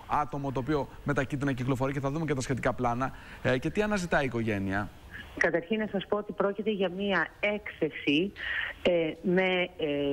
άτομο το οποίο με τα κίτρινα κυκλοφορεί, και θα δούμε και τα σχετικά πλάνα. Και τι αναζητάει η οικογένεια? Καταρχήν να σας πω ότι πρόκειται για μία έκθεση με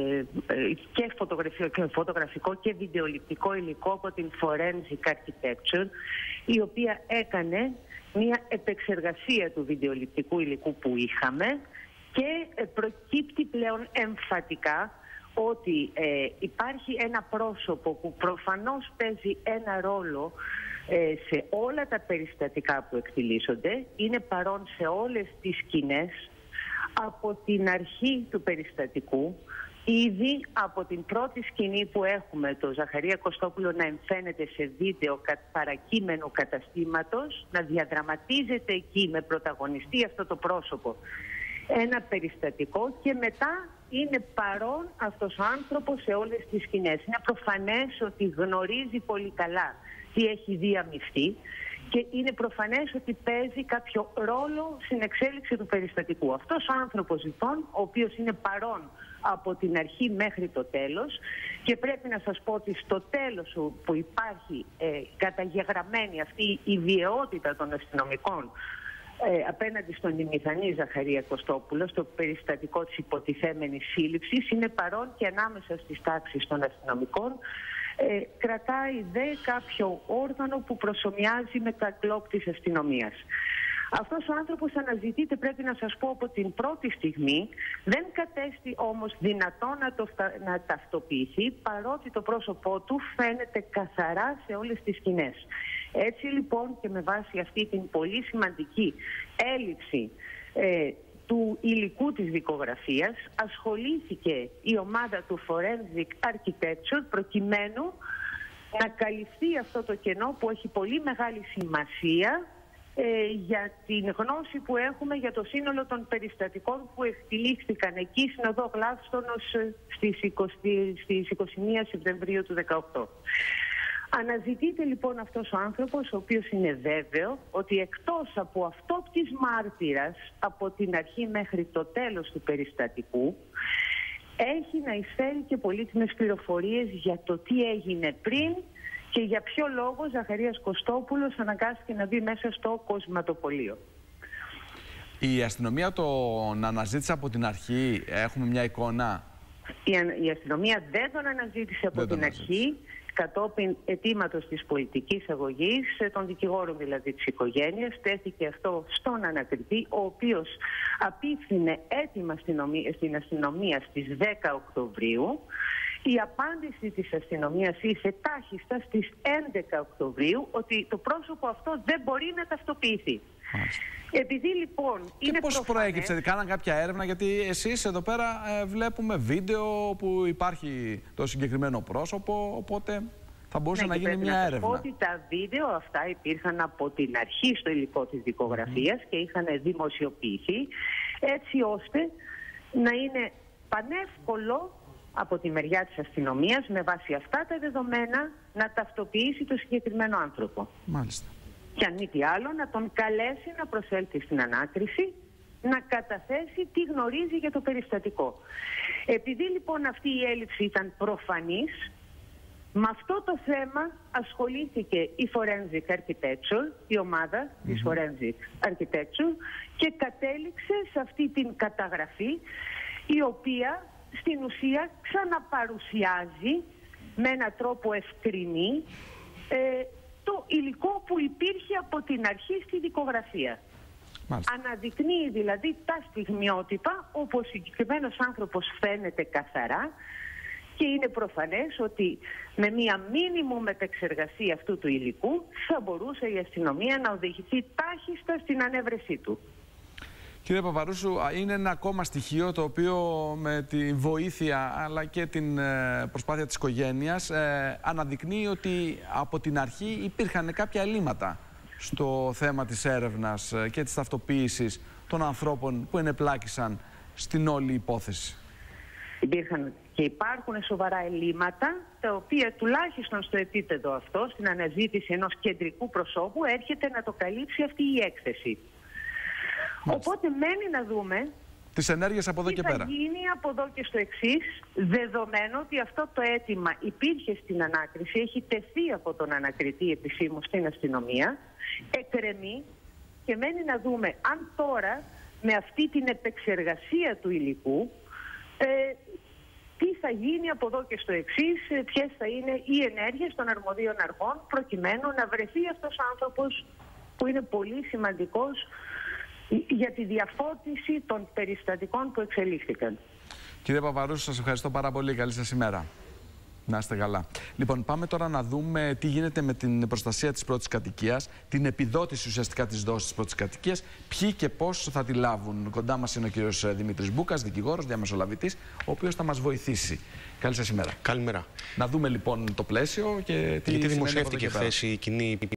και φωτογραφικό και βιντεοληπτικό υλικό από την Forensic Architecture, η οποία έκανε μία επεξεργασία του βιντεοληπτικού υλικού που είχαμε, και προκύπτει πλέον εμφατικά ότι υπάρχει ένα πρόσωπο που προφανώς παίζει ένα ρόλο σε όλα τα περιστατικά που εκτιλήσονται, είναι παρόν σε όλες τις σκηνές από την αρχή του περιστατικού, ήδη από την πρώτη σκηνή που έχουμε το Ζαχαρία Κωστόπουλο να εμφαίνεται σε βίντεο παρακείμενου καταστήματος, να διαδραματίζεται εκεί με πρωταγωνιστή αυτό το πρόσωπο ένα περιστατικό, και μετά είναι παρόν αυτός ο άνθρωπος σε όλες τις σκηνές. Είναι προφανές ότι γνωρίζει πολύ καλά τι έχει διαμειφθεί και είναι προφανές ότι παίζει κάποιο ρόλο στην εξέλιξη του περιστατικού. Αυτός ο άνθρωπος λοιπόν, ο οποίος είναι παρόν από την αρχή μέχρι το τέλος, και πρέπει να σας πω ότι στο τέλος που υπάρχει καταγεγραμμένη αυτή η βιαιότητα των αστυνομικών απέναντι στον ημιθανή Ζαχαρία Κωστόπουλο, στο περιστατικό της υποτιθέμενης σύλληψης, είναι παρόν και ανάμεσα στις τάξεις των αστυνομικών κρατάει κάποιο όργανο που προσομοιάζει με τα γκλόπ της αστυνομίας. Αυτός ο άνθρωπος αναζητείται, πρέπει να σας πω, από την πρώτη στιγμή. Δεν κατέστη όμως δυνατό να ταυτοποιηθεί, παρότι το πρόσωπό του φαίνεται καθαρά σε όλες τις σκηνές. Έτσι λοιπόν, και με βάση αυτή την πολύ σημαντική έλλειψη του υλικού της δικογραφίας, ασχολήθηκε η ομάδα του Forensic Architecture προκειμένου να καλυφθεί αυτό το κενό που έχει πολύ μεγάλη σημασία για την γνώση που έχουμε για το σύνολο των περιστατικών που εκτελήχθηκαν εκεί στην οδό Γλάφστονος στις 21 Σεπτεμβρίου του 2018. Αναζητείται λοιπόν αυτός ο άνθρωπος, ο οποίος είναι βέβαιο ότι εκτός από αυτόπτης μάρτυρας από την αρχή μέχρι το τέλος του περιστατικού, έχει να εισφέρει και πολύτιμες πληροφορίες για το τι έγινε πριν και για ποιο λόγο Ζαχαρίας Κωστόπουλος αναγκάστηκε να μπει μέσα στο κοσματοπωλείο. Η αστυνομία τον αναζήτησε από την αρχή, έχουμε μια εικόνα? Η αστυνομία δεν τον αναζήτησε από την αρχή, κατόπιν αιτήματος της πολιτικής αγωγής, των δικηγόρων δηλαδή της οικογένειας. Τέθηκε αυτό στον ανακριτή, ο οποίος απίφθινε έτοιμα στην αστυνομία στις 10 Οκτωβρίου. Η απάντηση της αστυνομίας ήρθε τάχιστα στις 11 Οκτωβρίου ότι το πρόσωπο αυτό δεν μπορεί να ταυτοποιηθεί. Επειδή λοιπόν είναι πώς προέκυψε, κάναν κάποια έρευνα? Γιατί εσείς εδώ πέρα βλέπουμε βίντεο που υπάρχει το συγκεκριμένο πρόσωπο, οπότε θα μπορούσε να γίνει μια έρευνα. Ότι τα βίντεο αυτά υπήρχαν από την αρχή στο υλικό της δικογραφίας και είχαν δημοσιοποιηθεί, έτσι ώστε να είναι πανεύκολο από τη μεριά της αστυνομίας, με βάση αυτά τα δεδομένα, να ταυτοποιήσει το συγκεκριμένο άνθρωπο. Μάλιστα. Και αν μη τι άλλο, να τον καλέσει να προσέλθει στην ανάκριση, να καταθέσει τι γνωρίζει για το περιστατικό. Επειδή λοιπόν αυτή η έλλειψη ήταν προφανής, με αυτό το θέμα ασχολήθηκε η Forensic Architecture, η ομάδα της Forensic Architecture, και κατέληξε σε αυτή την καταγραφή, η οποία στην ουσία ξαναπαρουσιάζει με έναν τρόπο ευκρινή το υλικό που υπήρχε από την αρχή στη δικογραφία. Μάλιστα. Αναδεικνύει δηλαδή τα στιγμιότυπα, όπου ο συγκεκριμένος άνθρωπος φαίνεται καθαρά, και είναι προφανές ότι με μία μίνιμουμ επεξεργασία αυτού του υλικού θα μπορούσε η αστυνομία να οδηγηθεί τάχιστα στην ανέβρεσή του. Κύριε Παπαρούσου, είναι ένα ακόμα στοιχείο το οποίο με τη βοήθεια αλλά και την προσπάθεια της οικογένειας αναδεικνύει ότι από την αρχή υπήρχαν κάποια ελλείμματα στο θέμα της έρευνας και της ταυτοποίησης των ανθρώπων που ενεπλάκησαν στην όλη υπόθεση. Υπήρχαν και υπάρχουν σοβαρά ελλείμματα, τα οποία τουλάχιστον στο επίπεδο αυτό, στην αναζήτηση ενός κεντρικού προσώπου, έρχεται να το καλύψει αυτή η έκθεση. Οπότε μένει να δούμε τις ενέργειες από εδώ και πέρα. Τι θα γίνει από εδώ και στο εξής, δεδομένου ότι αυτό το αίτημα υπήρχε στην ανάκριση, έχει τεθεί από τον ανακριτή επισήμως στην αστυνομία, εκκρεμεί και μένει να δούμε αν τώρα με αυτή την επεξεργασία του υλικού τι θα γίνει από εδώ και στο εξής, ποιες θα είναι οι ενέργειες των αρμοδίων αρχών προκειμένου να βρεθεί αυτός ο άνθρωπος που είναι πολύ σημαντικός για τη διαφώτιση των περιστατικών που εξελίχθηκαν. Κύριε Παπαρούσου, σας ευχαριστώ πάρα πολύ. Καλή σας ημέρα. Να είστε καλά. Λοιπόν, πάμε τώρα να δούμε τι γίνεται με την προστασία της πρώτης κατοικίας, την επιδότηση ουσιαστικά της δόσης της πρώτης κατοικίας, ποιοι και πώς θα τη λάβουν. Κοντά μας είναι ο κύριος Δημήτρης Μπούκας, δικηγόρος, διαμεσολαβητής, ο οποίος θα μας βοηθήσει. Καλή σας ημέρα. Καλημέρα. Να δούμε λοιπόν το πλαίσιο και τι δημοσιεύτηκε χθες η κοινή